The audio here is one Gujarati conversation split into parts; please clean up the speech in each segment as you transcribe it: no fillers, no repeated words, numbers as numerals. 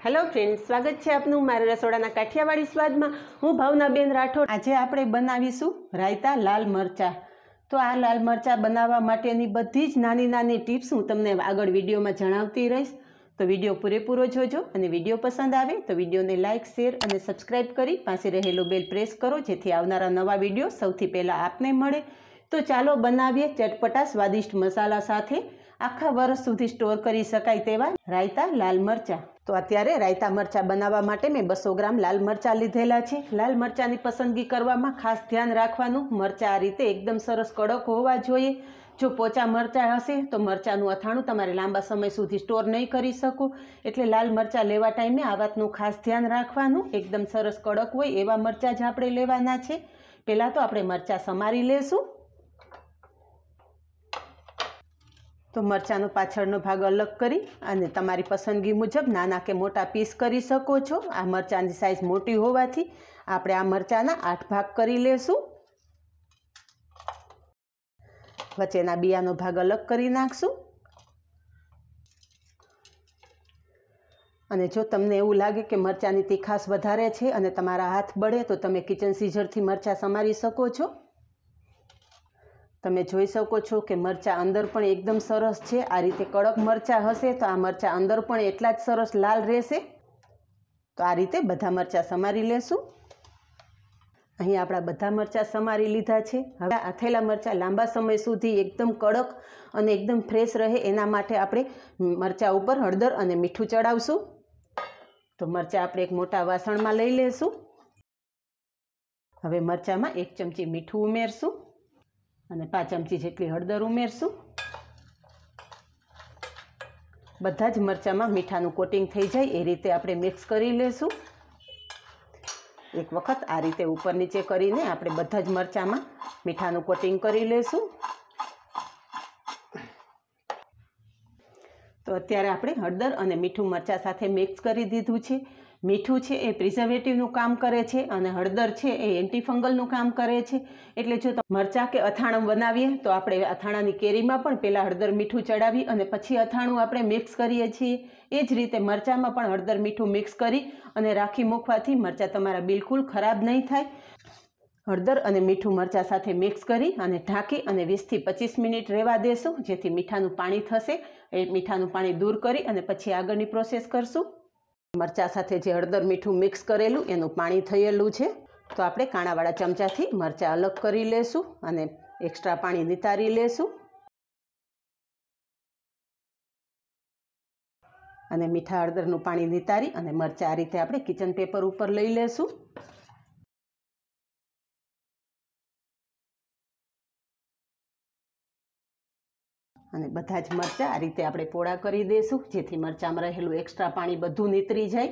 हेलो फ्रेंड्स, स्वागत है आपनु मारा रसोड़ाना काठियावाड़ी स्वाद में। हूँ भावनाबेन राठोड। आज आपणे बनावीशुं रायता लाल मरचा। तो आ लाल मरचा बनावा माटेनी बधी ज नानी नानी टिप्स हूँ तमने आगळ विडियोमां जणावती रहीश। तो विडियो पूरेपूरो जोजो अने विडियो पसंद आवे तो विडियोने लाइक, शेर अने सब्सक्राइब करी पासे रहेलो बेल प्रेस करो जेथी आवनारा नवा विडियो सौथी पहेला आपने मळे। तो चालो बनावीए चटपटा स्वादिष्ट मसाला साथे आखा वर्ष सुधी स्टोर करी शकाय तेवा रायता लाल मरचा। तो अत्यारे रायता मरचा बनावा माटे मैं 200 ग्राम लाल मरचा लीधेला छे। लाल मरचानी पसंदगी करवामां खास ध्यान राखवानुं। मरचा आ रीते एकदम सरस कड़क होवा जोईए। जो पोचा मरचा हशे तो मरचानुं अथाणुं तमारे लांबा समय सुधी स्टोर नहीं करी शको, एटले लाल मरचा लेवा टाइमे आ वातनुं खास ध्यान राखवानुं। एकदम सरस कड़क होय एवा मरचा ज आपणे लेवाना छे। पहेला तो आपणे मरचा समारी लेशुं। तो मरचानो पाछळनो भाग अलग करी अने तमारी पसंदगी मुजब नाना के मोटा पीस करी शको छो। आ मरचानी साइज मोटी होवाथी आपणे आ मरचाना 8 भाग करी लेशुं। वच्चेना बियानो भाग अलग करी नाखशुं। अने जो तमने एवुं लागे के मरचानी तीखास वधारे छे अने तमारा हाथ बळे तो तमे किचन सीजरथी मरचा समारी शको छो। तमे जोई शको छो कि मरचा अंदर पण एकदम सरस छे। आ रीते कड़क मरचा हशे तो आ मरचा अंदर पण एटला ज सरस लाल रहेशे। तो आ रीते बधा मरचा समारी लेशुं। अहीं आपणा बधा मरचा समारी लीधा छे। हवे आथेला मरचा लांबा समय सुधी एकदम कड़क अने एकदम फ्रेश रहे एना माटे आपणे मरचा उपर हळदर अने मीठुं चढ़ावशुं। तो मरचा आपणे एक मोटा वासणमां लई लेशुं। हवे मरचामां 1 चमची मीठुं उमेरशुं અને 5 ચમચી જેટલી હળદર ઉમેરશું। બધા જ મરચામાં મીઠાનું કોટિંગ થઈ જાય એ રીતે આપણે મિક્સ કરી લેશું। એક વખત આ રીતે ઉપર નીચે કરીને આપણે બધા જ મરચામાં મીઠાનું કોટિંગ કરી લેશું। તો અત્યારે આપણે હળદર અને મીઠું મરચા સાથે મિક્સ કરી દીધું છે। મીઠું છે એ પ્રિઝર્વેટિવનું કામ કરે છે અને હળદર છે એ એન્ટીફંગલનું કામ કરે છે। એટલે જો મરચાં કે અથાણું બનાવીએ તો આપણે અથાણાની કેરીમાં પણ પહેલાં હળદર મીઠું ચડાવી અને પછી અથાણું આપણે મિક્સ કરીએ છીએ। એ જ રીતે મરચાંમાં પણ હળદર મીઠું મિક્સ કરી અને રાખી મૂકવાથી મરચાં તમારા બિલકુલ ખરાબ નહીં થાય। હળદર અને મીઠું મરચાં સાથે મિક્સ કરી અને ઢાંકી અને 20 થી 25 મિનિટ રહેવા દેશું, જેથી મીઠાનું પાણી થશે એ મીઠાનું પાણી દૂર કરી અને પછી આગળની પ્રોસેસ કરશું। मरचा साथे जे हळदर मीठू मिक्स करेलू एनु पाणी थयेलू छे तो आपणे काणावाळा चमचाथी मरचा अलग करी लेशुं अने एक्स्ट्रा पाणी नितारी लेशुं अने मीठा हळदरनुं पाणी नितारी अने मरचा आ रीते आपणे किचन पेपर उपर लई लेशुं। અને બધા જ મરચાં આ રીતે આપણે પોળા કરી દઈશું, જેથી મરચાંમાં રહેલું એક્સ્ટ્રા પાણી બધું નીતરી જાય।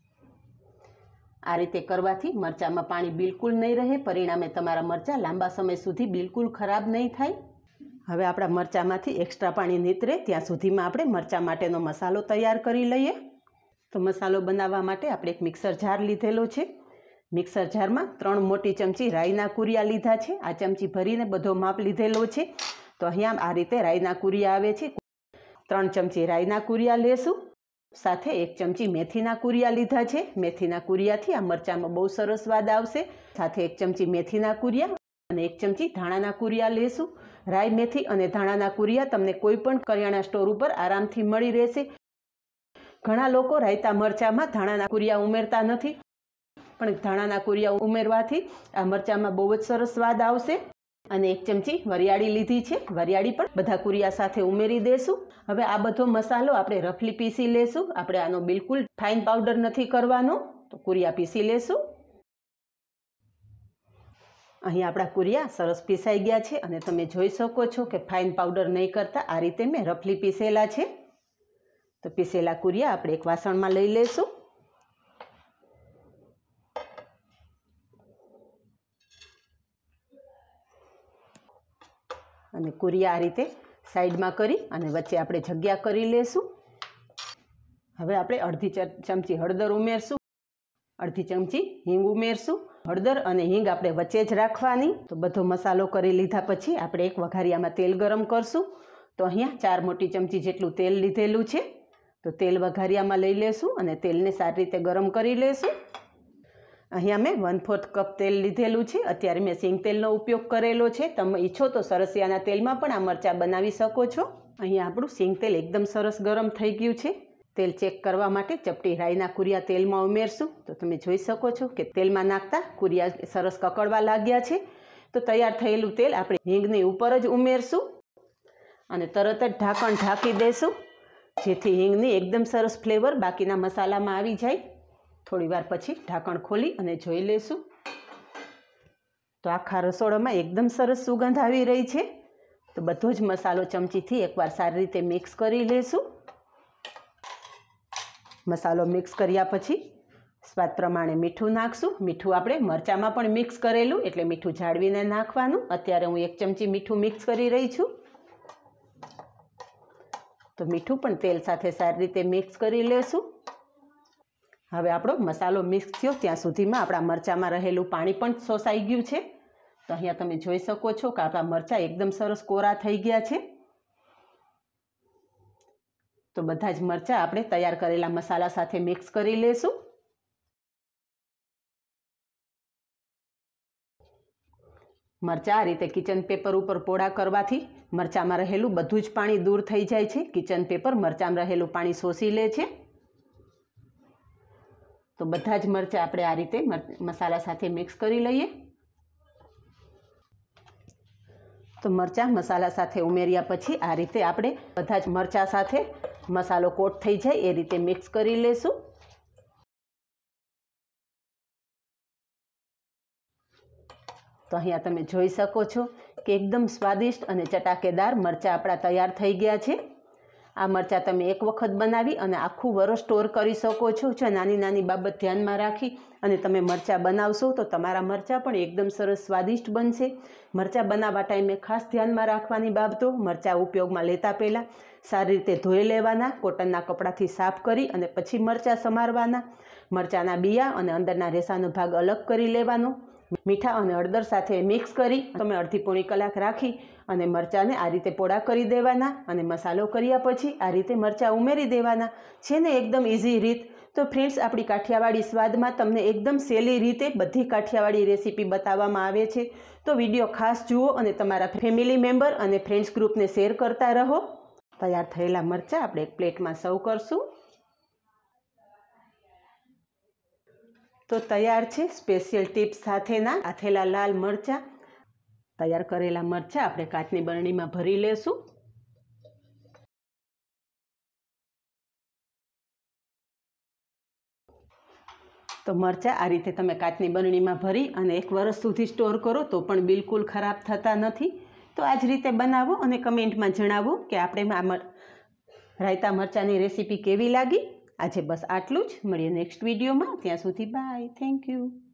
આ રીતે કરવાથી મરચાંમાં પાણી બિલકુલ નહીં રહે, પરિણામે તમારા મરચાં લાંબા સમય સુધી બિલકુલ ખરાબ નહીં થાય। હવે આપણા મરચાંમાંથી એક્સ્ટ્રા પાણી નીતરે ત્યાં સુધીમાં આપણે મરચાં માટેનો મસાલો તૈયાર કરી લઈએ। તો મસાલો બનાવવા માટે આપણે એક મિક્સર જાર લીધેલો છે। મિક્સર જારમાં 3 મોટી ચમચી રાઈના કુરિયા લીધા છે। આ ચમચી ભરીને બધો માપ લીધેલો છે। तो अहींया आ रीते राईना कुरिया आवे छे। 3 चमची राईना कुरिया लेशुं, साथे 1 चमची मेथीना कुरिया लीधा छे। मेथीना कुरियाथी आ मरचामां बहु सरस स्वाद आवशे। साथे 1 चमची मेथीना कुरिया अने 1 चमची धाणाना कुरिया लेशुं। राई, मेथी अने धाणाना कुरिया तमने कोईपण करियाणा स्टोर उपर आरामथी मळी रहेशे। घणा लोको रायता मरचामां धाणाना कुरिया उमेरता नथी, पण धाणाना कुरिया उमेरवाथी आ मरचामां बहु ज सरस स्वाद आवशे। અને 1 ચમચી વરિયાળી લીધી છે। વરિયાળી પણ બધા કુરિયા સાથે ઉમેરી દેશું। હવે આ બધો મસાલો આપણે રફલી પીસી લેશું। આપણે આનો બિલકુલ ફાઇન પાવડર નથી કરવાનો, તો કુરિયા પીસી લેશું। અહીં આપણા કુરિયા સરસ પીસાઈ ગયા છે અને તમે જોઈ શકો છો કે ફાઇન પાવડર નહીં કરતા આ રીતે મેં રફલી પીસેલા છે। તો પીસેલા કુરિયા આપણે એક વાસણમાં લઈ લેશું। અને કુરિયા આ રીતે સાઈડમાં કરી અને વચ્ચે આપણે જગ્યા કરી લેશું। હવે આપણે અડધી ચમચી હળદર ઉમેરશું, અડધી ચમચી હિંગ ઉમેરશું। હળદર અને હિંગ આપણે વચ્ચે જ રાખવાની। તો બધો મસાલો કરી લીધા પછી આપણે એક વઘારિયામાં તેલ ગરમ કરશું। તો અહીંયા 4 મોટી ચમચી જેટલું તેલ લીધેલું છે। તો તેલ વઘારિયામાં લઈ લેશું અને તેલને સારી રીતે ગરમ કરી લેશું. અહીંયા મેં 1/4 કપ તેલ લીધેલું છે. અત્યારે મેં સિંગ તેલનો ઉપયોગ કરેલો છે. તમે ઈચ્છો તો સરસિયાના તેલમાં પણ આ મરચાં બનાવી શકો છો. અહીંયા આપણું સિંગ તેલ એકદમ સરસ ગરમ થઈ ગયું છે. તેલ ચેક કરવા માટે ચપટી રાઈના કુરિયા તેલમાં ઉમેરશું. તો તમે જોઈ શકો છો કે તેલમાં નાખતા કુરિયા સરસ કકડવા લાગ્યા છે. તો તૈયાર થયેલું તેલ આપણે હિંગની ઉપર જ ઉમેરશું અને તરત જ ઢાંકણ ઢાંકી દઈશું, જેથી હિંગની એકદમ સરસ ફ્લેવર બાકીના મસાલામાં આવી જાય. થોડી વાર પછી ઢાંકણ ખોલી અને જોઈ લેશું. તો આખા રસોડામાં એકદમ સરસ સુગંધ આવી રહી છે. તો બધો જ મસાલો ચમચીથી એકવાર સારી રીતે મિક્સ કરી લેશું. મસાલો મિક્સ કર્યા પછી સ્વાદ પ્રમાણે મીઠું નાખશું. મીઠું આપણે મરચાંમાં પણ મિક્સ કરેલું એટલે મીઠું જાળવીને નાખવાનું. અત્યારે હું 1 ચમચી મીઠું મિક્સ કરી રહી છું. તો મીઠું પણ તેલ સાથે સારી રીતે મિક્સ કરી લેશું. હવે આપણો મસાલો મિક્સ થયો ત્યાં સુધીમાં આપણા મરચાંમાં રહેલું પાણી પણ શોષાઈ ગયું છે. તો અહીંયા તમે જોઈ શકો છો કે આપણા મરચાં એકદમ સરસ કોરા થઈ ગયા છે. તો બધા જ મરચાં આપણે તૈયાર કરેલા મસાલા સાથે મિક્સ કરી લેશું. મરચાં આ રીતે કિચન પેપર ઉપર પોળા કરવાથી મરચાંમાં રહેલું બધું જ પાણી દૂર થઈ જાય છે. કિચન પેપર મરચાંમાં રહેલું પાણી શોષી લે છે. તો બધા જ મરચાં આપણે આ રીતે મસાલા સાથે મિક્સ કરી લઈએ. તો મરચાં મસાલા સાથે ઉમેર્યા પછી આ રીતે આપણે બધા જ મરચાં સાથે મસાલો કોટ થઈ જાય એ રીતે મિક્સ કરી લેશું. તો અહીંયા તમે જોઈ શકો છો કે એકદમ સ્વાદિષ્ટ અને ચટાકેદાર મરચાં આપણા તૈયાર થઈ ગયા છે. આ મરચાં તમે એક વખત બનાવી અને આખું વરસ સ્ટોર કરી શકો છો. જો નાની નાની બાબત ધ્યાનમાં રાખી અને તમે મરચાં બનાવશો તો તમારા મરચાં પણ એકદમ સરસ સ્વાદિષ્ટ બનશે. મરચાં બનાવવા ટાઈમે ખાસ ધ્યાનમાં રાખવાની બાબતો: મરચાં ઉપયોગમાં લેતા પહેલાં સારી રીતે ધોઈ લેવાના, કોટનના કપડાથી સાફ કરી અને પછી મરચાં સમારવાના. મરચાંના બિયા અને અંદરના રેસાનો ભાગ અલગ કરી લેવાનો. મીઠા અને હળદર સાથે મિક્સ કરી તમે અડધી પોણી કલાક રાખી અને મરચાંને આ રીતે પોળા કરી દેવાના અને મસાલો કર્યા પછી આ રીતે મરચાં ઉમેરી દેવાના. છે ને એકદમ ઇઝી રીત. તો ફ્રેન્ડ્સ, આપણી કાઠિયાવાડી સ્વાદમાં તમને એકદમ સહેલી રીતે બધી કાઠિયાવાડી રેસીપી બતાવવામાં આવે છે. તો વિડીયો ખાસ જુઓ અને તમારા ફેમિલી મેમ્બર અને ફ્રેન્ડ્સ ગ્રુપને શેર કરતા રહો. તૈયાર થયેલા મરચાં આપણે એક પ્લેટમાં સર્વ કરશું. તો તૈયાર છે સ્પેશિયલ ટિપ્સ સાથેના આથેલા લાલ મરચાં. તૈયાર કરેલા મરચાં આપણે કાચની બરણીમાં ભરી લેશું. તો મરચાં આ રીતે તમે કાચની બરણીમાં ભરી અને 1 વર્ષ સુધી સ્ટોર કરો તો પણ બિલકુલ ખરાબ થતા નથી. તો આ જ રીતે બનાવો અને કમેન્ટમાં જણાવો કે આપણે આ રાયતા મરચાંની રેસીપી કેવી લાગી. આજે બસ આટલું જ. મળીએ નેક્સ્ટ વિડીયોમાં. ત્યાં સુધી બાય. Thank you.